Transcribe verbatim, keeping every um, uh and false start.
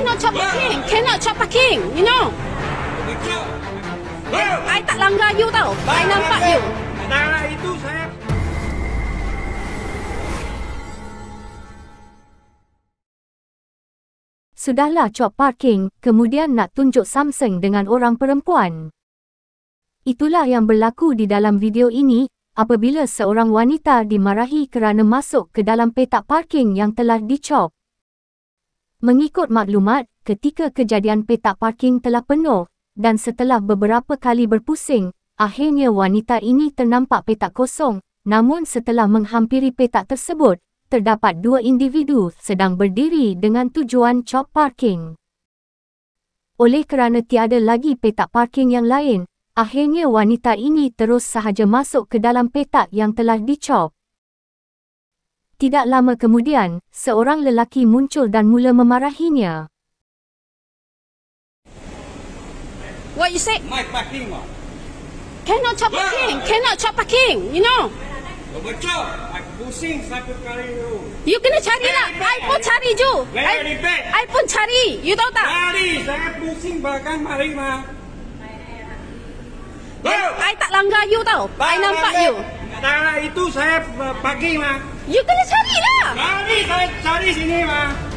Cannot chop parking. Cannot chop parking. You know. I tak langgar you tau. I nampak you. Nah, itu saya. Sudahlah cop parking, kemudian nak tunjuk something dengan orang perempuan. Itulah yang berlaku di dalam video ini, apabila seorang wanita dimarahi kerana masuk ke dalam petak parking yang telah dicop. Mengikut maklumat, ketika kejadian petak parking telah penuh, dan setelah beberapa kali berpusing, akhirnya wanita ini ternampak petak kosong, namun setelah menghampiri petak tersebut, terdapat dua individu sedang berdiri dengan tujuan cop parking. Oleh kerana tiada lagi petak parking yang lain, akhirnya wanita ini terus sahaja masuk ke dalam petak yang telah dicop. Tidak lama kemudian, seorang lelaki muncul dan mula memarahinya. What you say? My parking mah. Cannot chop parking. Cannot chop parking. You know. Betul. Aku pusing satu kali tu. You kena cari lah. I pun cari je. I, I pun cari. You tahu tak? Cari. Saya pusing bahkan mari mah. I tak langgar you tau. I nampak you. Nah, itu saya pagi mah. You kena cari lah. Cari, saya cari sini mah.